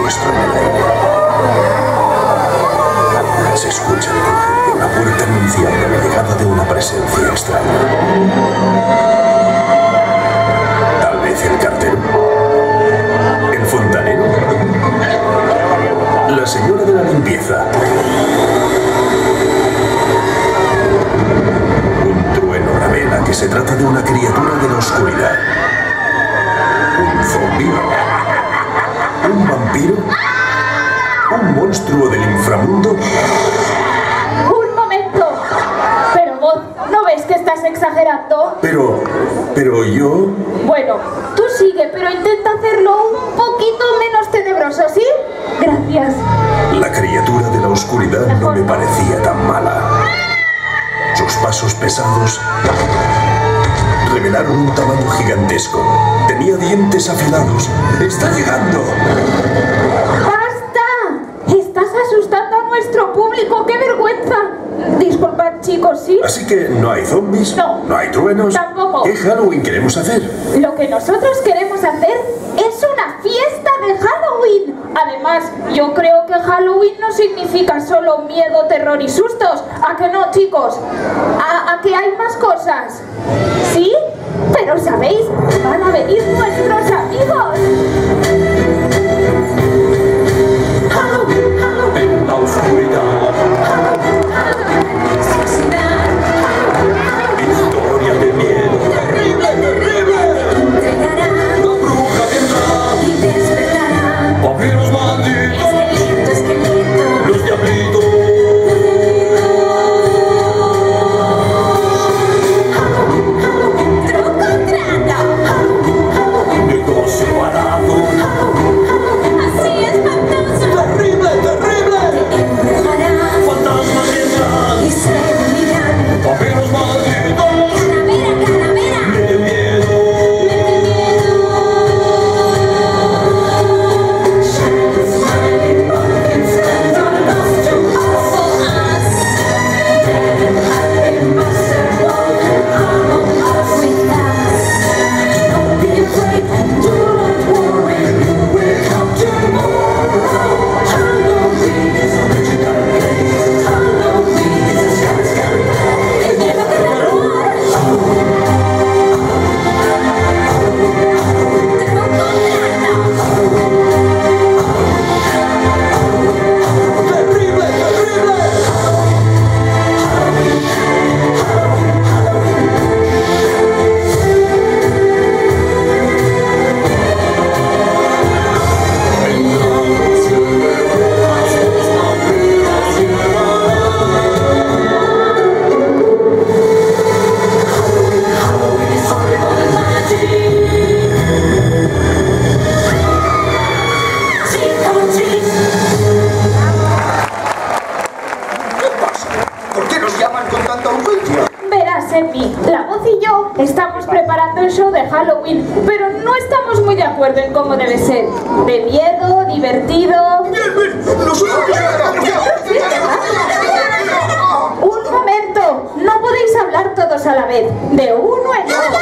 siniestro en el aire. Se escucha de una puerta anunciando la llegada de una presencia extraña. Tal vez el cartero, el fontanero, la señora de la limpieza. Un trueno revela que se trata de una criatura de la oscuridad. Un zombi, un vampiro, un monstruo del inframundo. ¡Un momento! Pero vos, ¿no ves que estás exagerando? Pero yo... Bueno, tú sigue, pero intenta hacerlo un poquito menos tenebroso, ¿sí? Gracias. La criatura de la oscuridad no me parecía tan mala. Sus pasos pesados revelaron un tamaño gigantesco. Tenía dientes afilados. ¡Está llegando! ¡Basta! ¡Estás asustando a nuestro público! ¡Qué vergüenza! Disculpad, chicos, ¿sí? Así que no hay zombies, no hay truenos. Tampoco. ¿Qué Halloween queremos hacer? Lo que nosotros queremos hacer es una fiesta de Halloween. Además, yo creo que Halloween no significa solo miedo, terror y sustos. ¿A que no, chicos? ¿A que hay más cosas? ¿Sí? Pero, ¿sabéis? Van a venir nuestros amigos. Halloween, Halloween, en la oscuridad. Historia de miedo. Terrible, terrible. La bruja vendrá y despertará. Vampiros malditos. Esqueleto. Los diablitos. Halloween, Halloween, truco trato. Negocio barato. Así espantoso. Terrible, terrible. Te empujará. Fantasmas vendrán y se unirán. Vampiros malditos. Calavera, calavera. Mete miedo. Mete miedo. Shine smiling pumpkins stand on enough to offer us. They must have walked among us with us. Don't be afraid and do not worry. You will come tomorrow. Halloween is a magical place. Halloween is a scary, scary place. It's never gonna run. Terrible, terrible. ¿Qué pasa? ¿Por qué nos llaman con tanta urgencia? Verás, Emmy, la voz y yo estamos preparando el show de Halloween, pero no estamos muy de acuerdo en cómo debe ser. De miedo, divertido... ¡Bien, bien! ¡Nosotros! Un momento, no podéis hablar todos a la vez, de uno en uno.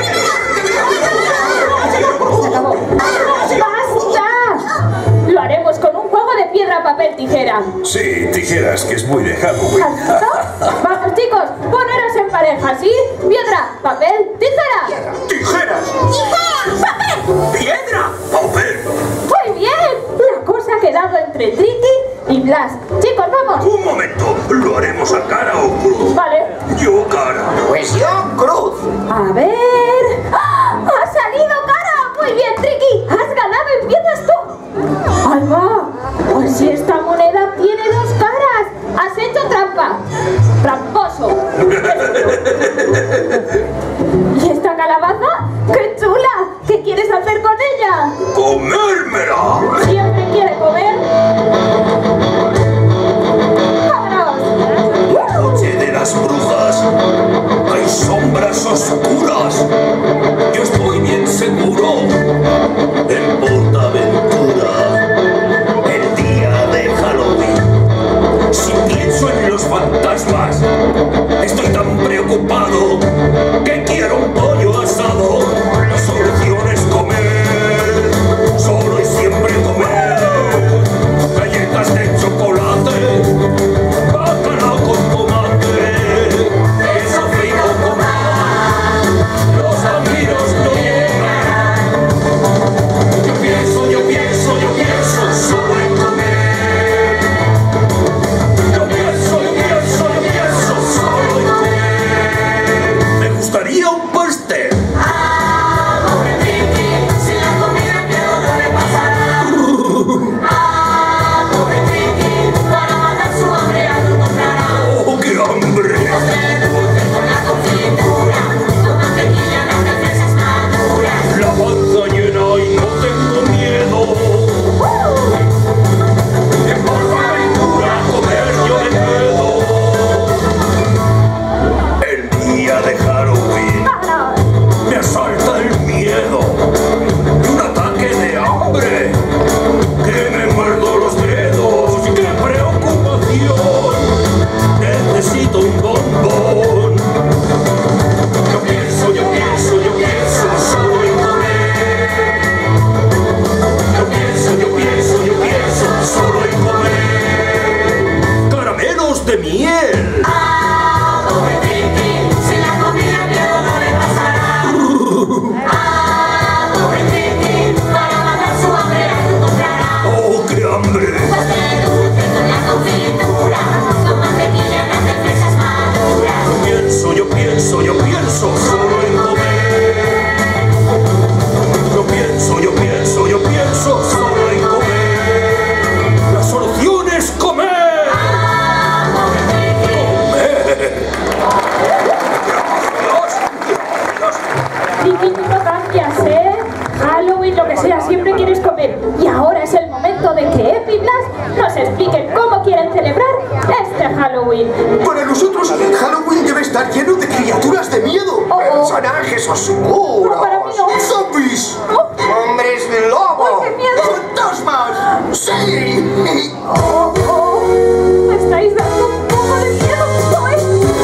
Se acabó. ¡Basta! Lo haremos con un juego de piedra, papel, tijera. Sí, tijeras, que es muy de Halloween. Vamos, chicos, poneros en pareja, ¿sí? Piedra, papel, tijera. ¡Tijeras! ¡Tijera! ¡Papel! ¡Piedra! ¡Papel! Muy bien, la cosa ha quedado entre Tricky y Blas. Chicos, vamos. Un momento, ¿lo haremos a cara o cruz? Vale. Yo cara. Pues yo, cruz. A ver... ¡Ah! ¡Ha salido cara! Muy bien, Tricky. Has ganado, empiezas tú. ¡Ahí va! Pues si esta moneda tiene dos caras. Has hecho trampa. Tramposo. ¿Y esta calabaza? ¡Qué chula! ¿Qué quieres hacer con ella? ¡Comérmela! ¿Siempre quiere comer? ¡Vámonos! Noche de las brujas. Hay sombras oscuras. Yo estoy bien seguro. En Portaventura. El día de Halloween. Si pienso en los fantasmas, estoy tan preocupado Halloween. Para nosotros, Halloween debe estar lleno de criaturas de miedo. Personajes oscuros. No, para mí no. Zombies. Oh. Hombres lobo. ¡Ay, qué miedo! Fantasmas. Sí. Oh, oh. Me estáis dando un poco de miedo, Zoe.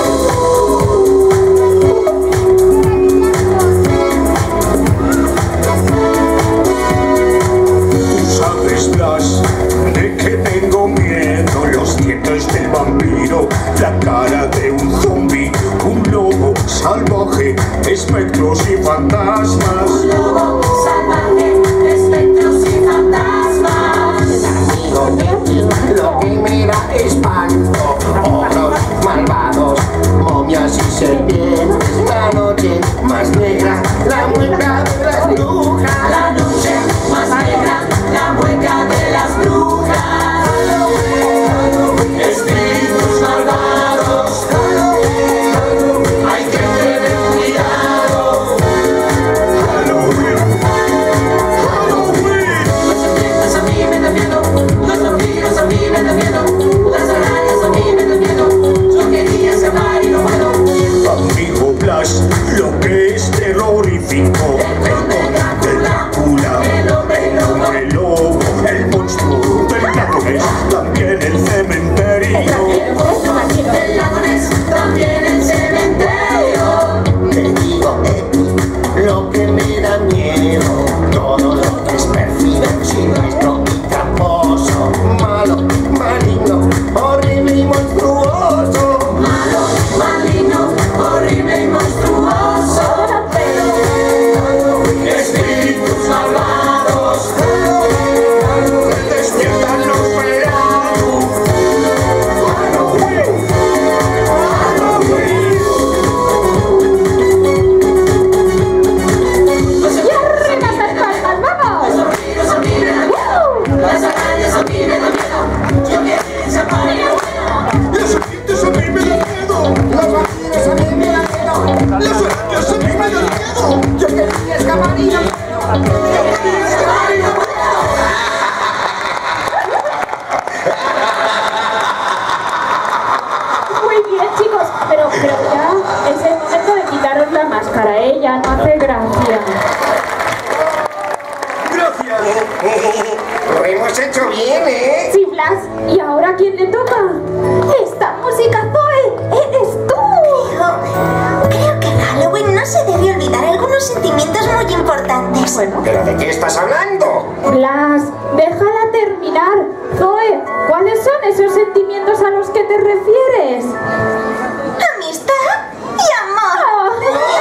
Tú sabes, Blas, de que tengo miedo. Los dientes del vampiro, la cara de un zombie, un lobo salvaje, espectros y fantasmas. Lobo salvaje, espectros y fantasmas. Lo que me da espanto. Ogros malvados, momias y serpientes. La noche más negra, la mueca de las brujas. La noche más negra, la mueca de las brujas. Espíritus malvados, hay que tener cuidado. Halloween. Halloween. Las serpientes a mí me dan miedo, los vampiros a mí me dan miedo, las arañas a mí me dan miedo. Yo quería escapar y no puedo. Amigo Blas, lo que es terrorífico. El conde de Drácula, El hombre lobo, el monstruo del Nápoles, también el cementerio. el lagones, también el cementerio. Te digo, lo que me da miedo. Todo lo que es percibe, siniestro y tramposo. Malo, maligno, horrible y monstruoso. Malo, maligno, horrible y monstruoso. Espíritus malvados, Que despiertan los veranos. Halloween. ¡Y arriba esas palmas, vamos! los vampiros a mí me dan miedo, las arañas a mí me dan miedo. Yo quería escapar y no puedo. Las serpientes a mí me dan miedo. Los vampiros a mí me dan miedo. Las arañas a mí me dan miedo. Yo quería escapar y no puedo. Yo quería escapar y no puedo. Muy bien, chicos, pero ya es el momento de quitaros la máscara, ¿eh? Ya no hace gracia. Gracias. Lo hemos hecho bien, ¿eh? Sí, Blas, ¿y ahora a quién le toca? ¡Esta música, Zoe! ¡Eres tú! Creo que en Halloween no se debe olvidar algunos sentimientos muy importantes. Bueno, ¿Pero de qué estás hablando? Blas, déjala terminar. Zoe, ¿cuáles son esos sentimientos a los que te refieres? Amistad y amor.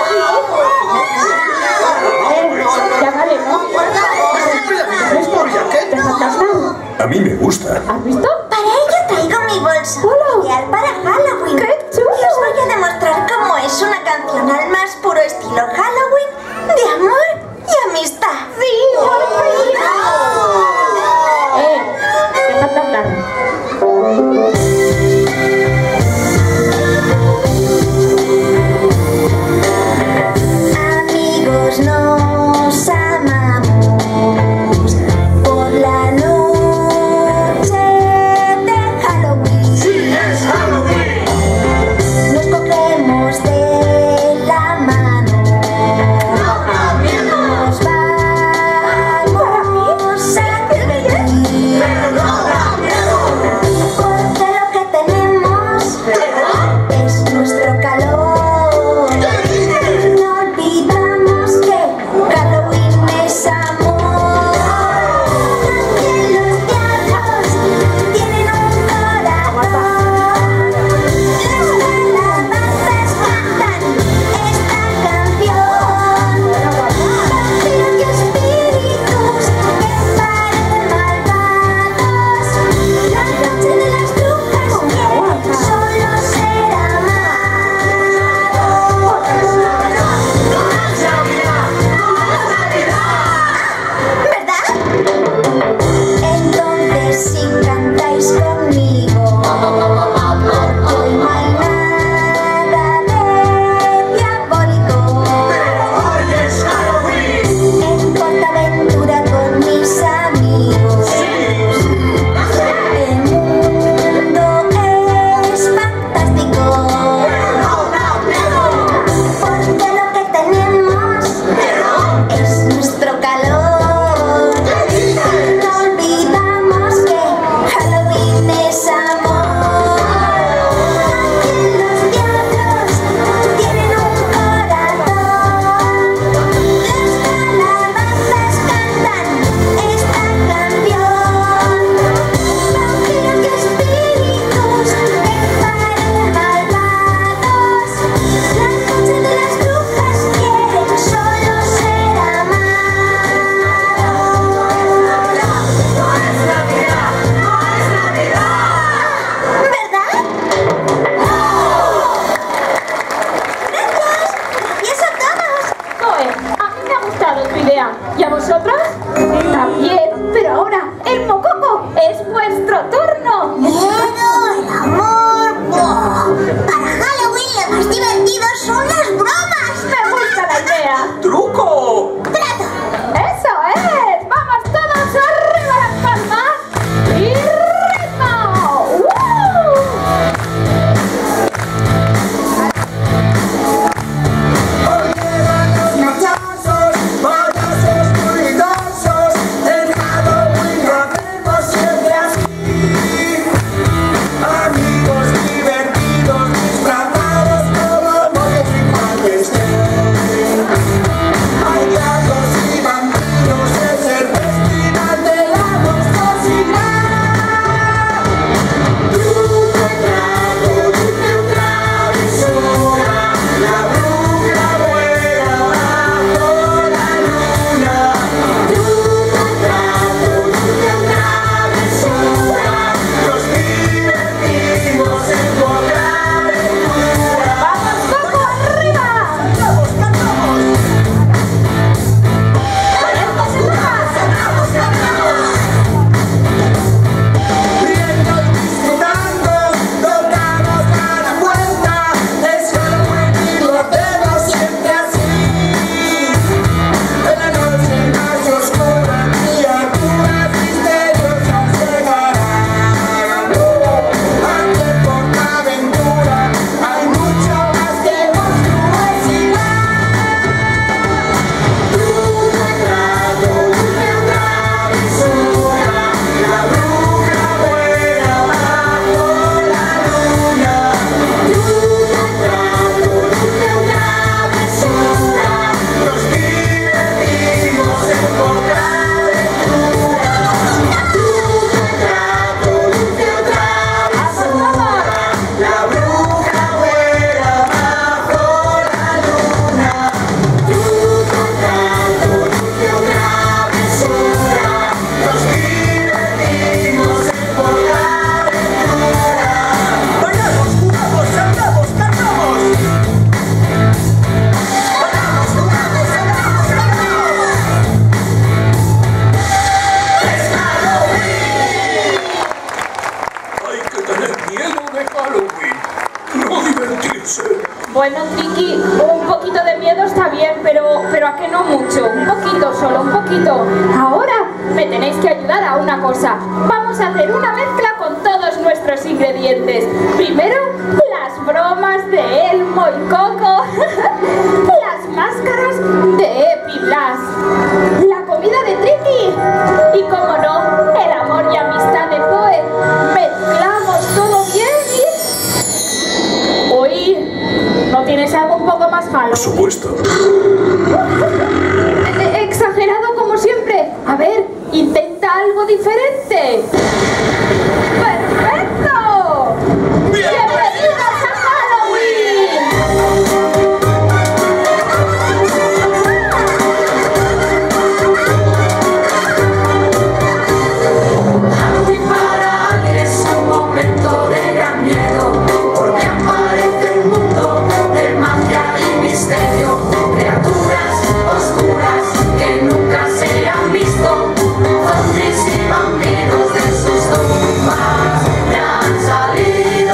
Ya vale, ¿no? ¿Historia qué? Déjate hablar. A mí me gusta. ¿Has visto? Para ello traigo mi bolso. Hola. Ideal para Halloween. ¡Qué chulo! Y os voy a demostrar cómo es una canción al más puro estilo Halloween de amor y amistad. ¡Sí, por fin! Déjate hablar. Amigos, nos amamos por la noche de Halloween. ¡Sí, es Halloween! Nos cogemos de la mano. ¡No da miedo! Nos vamos a divertir. ¡Pero no da miedo! Porque Bueno, Triki, un poquito de miedo está bien, pero ¿a que no mucho? Un poquito, solo un poquito. Ahora me tenéis que ayudar a una cosa. Vamos a hacer una mezcla con todos nuestros ingredientes. Primero, las bromas de Elmo y Coco. Las máscaras de Epi Blas. La comida de Triki. Y como no, el amor y amistad de Zoe. Mezclamos todo bien y... Uy, ¿no tienes algo un poco más Halloween? Por supuesto. Exagerado como siempre. A ver, intenta algo diferente. ¡Perfecto! ¡Bienvenidos a Halloween! Halloween para alguien es un momento de gran miedo, porque aparece un mundo de magia y misterio, criaturas oscuras que nunca se han visto, zombies y vampiros de sus tumbas ya han salido.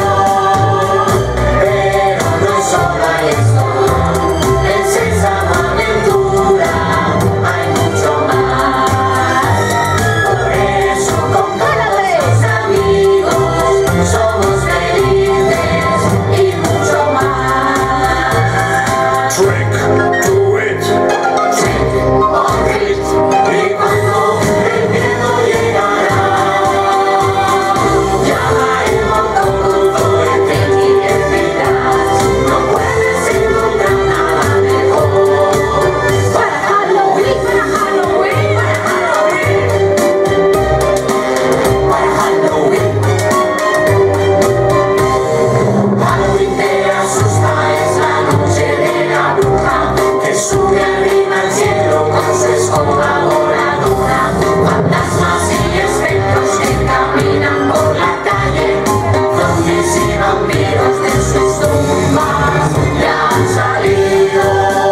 Pero no solo hay esto, en Sésamo Aventura hay mucho más. Por eso con todos los amigos somos felices y mucho más. Trick to it. Trick or treat, y cuando el miedo llegará, llama el motor, Zoe, Triki y Epi Blas. No puedes encontrar nada mejor para Halloween, para Halloween, para Halloween, Halloween te asusta, es la noche de la bruja que sube arriba al cielo con su escoba voladora. Fantasmas y espectros que caminan por la calle, zombies y vampiros de sus tumbas ya han salido.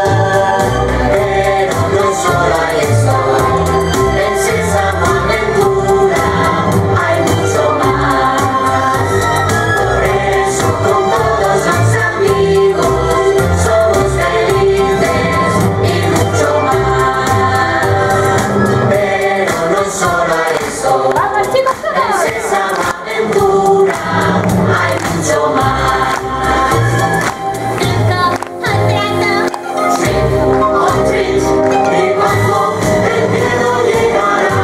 Pero no solo hay esto, en Sésamo Aventura hay mucho más. Por eso con todos los amigos somos felices y mucho más. Pero no solo hay esto, ¡Vamos, chicos, en todos! Sésamo Aventura hay mucho más. Trick or treat, y cuando el miedo llegará,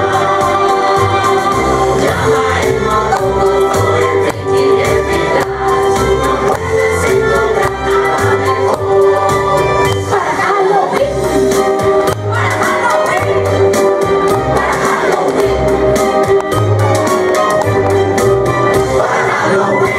llama el motor, Zoe, Triki y Epi Blas. No puedes encontrar nada mejor para Halloween, para Halloween, para Halloween, para Halloween.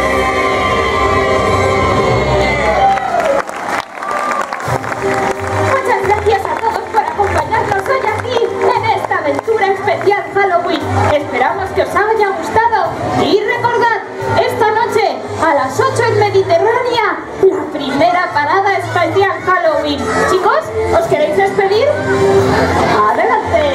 Muchas gracias a todos por acompañarnos hoy aquí en esta aventura especial Halloween. Esperamos que os haya gustado. Y recordad, esta noche a las 8 en Mediterránea, la primera parada especial Halloween. Chicos, ¿os queréis despedir? ¡Adelante!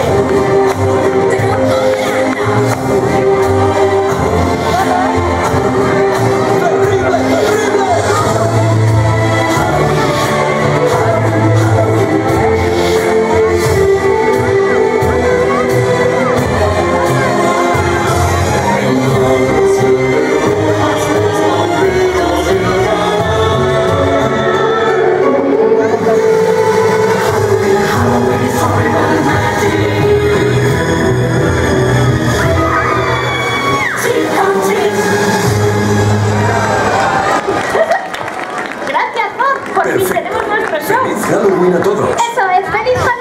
Gracias, Bob. Por fin Perfecto. tenemos nuestro show. ¡Feliz Halloween a todos! Eso es, feliz Halloween.